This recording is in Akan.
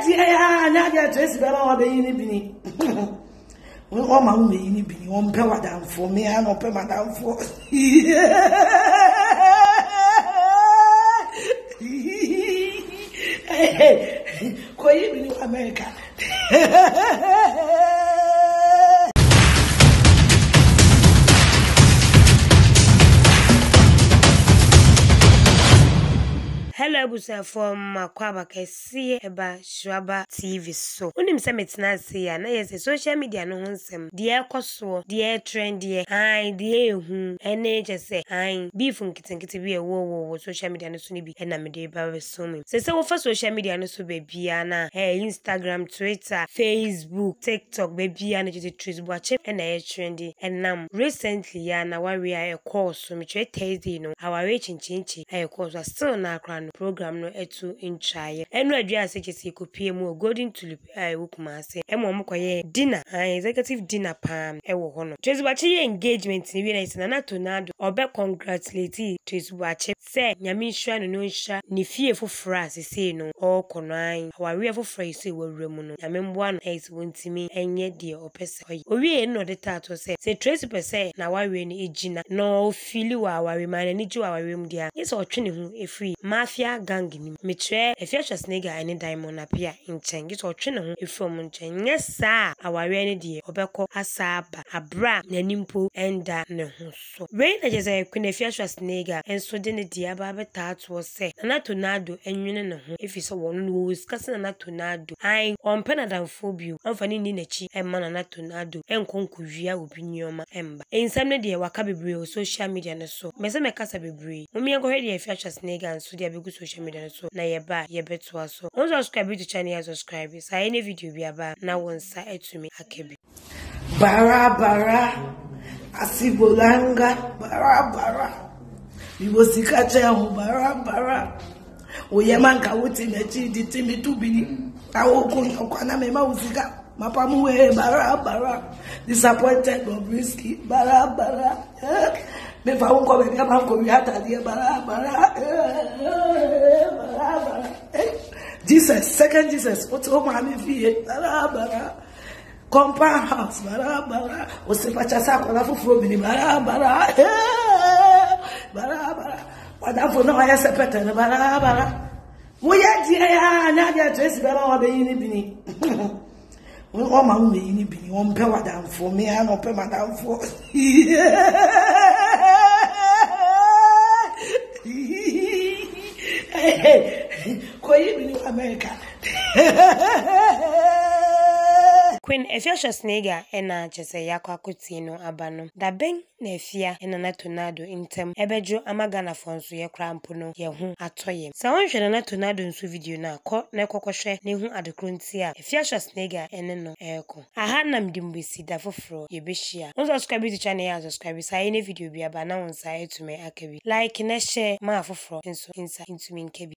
dear, now get dressed about the bini. All my women in bini, one power down for me, and open my down for. Hey, quite in America. Hello, Busa from Makwaba Kesi Eba Shwaba TV so. Unim se metina se ya na yes social media no hunsem. Die koso, die trend die, ai die ehu, ene je se, ai beef nkitinkiti bi wo social media no so ni bi na me de ba so me. Se wo fa social media no so be bia na Instagram, Twitter, Facebook, TikTok be bia na je trees bo ache na e trendy. Enam recently ya na wari a course so me twe Thursday no. Aware chinchinchi e course still na akra program no etu inchaye enu adua asechesi kopie mu golden tulip wukuma ase emo mkoye dinner executive dinner pam ewo hono Trezubachi engagement ni wi na isana Tonado obe congratulate Trezubachi se nyame hwa no nhwa ni fie foforo asese no okono an awawe foforo ise wawura mu no nyame mboa no wontimi enye de opese owie no de tato se Tracy pese na wawe ni ejina no fili wa awawe man ni ji wa awawe mu dia yes otwe ne hu efri mafia gang ni metre efiacha snega ene diamond apia nchen gito otwe ne ho efom nchen yesa aware ne de obekọ asaba abra nanimpo enda ne ho so we na jeza kwene efiacha snega enso de ne dia ba beta to se na Tonado enwene ne ho efiso wono no wo skase na Tonado ai ompe na danfobio amfani ni nachi emma na Tonado enkonko wia obi nyoma emba ensam ne de waka bebre o social media ne so mese mekasa bebre omi enkohwe de efiacha snega nso de abegu social media so na yeba yebeto aso on subscribe to channel subscribe sa any video bi aba na wonsa etumi akebi bara asibolanga bara bibosika cheho bara oyemanka wuti mechi ditimi tubini awokun kwana mema usika mapamuwe bara disappointed Bobrisky bara me fa un ko be ka man ko mi hata die bara Jesus second Jesus what o ma mi fie bara compound house bara o se pacha sa ko la fufuro bi ni bara wada fo na ya sepeta bara wo ya die ya na dia dress bara wa be yin bi ni o ma mu yin bi ni o mpe wada fo me an o pe madam fo Koyi bini America. Queen Efiacha Snega ena chese yakwa kutino abano da ben na efia ena na Tonado intem ebejo amagana fonso ye krampo no ye hu atoye sa wonhwe na Tonado nso video na ko na ekokohwe ne hu adekronti a Efiacha Snega ene no eko aha nam dimbesi da foforo ye behia on subscribe to channel ya subscribe sa any video bi aba na wonsa etume akebi like na share ma foforo nso insa intumi nkebi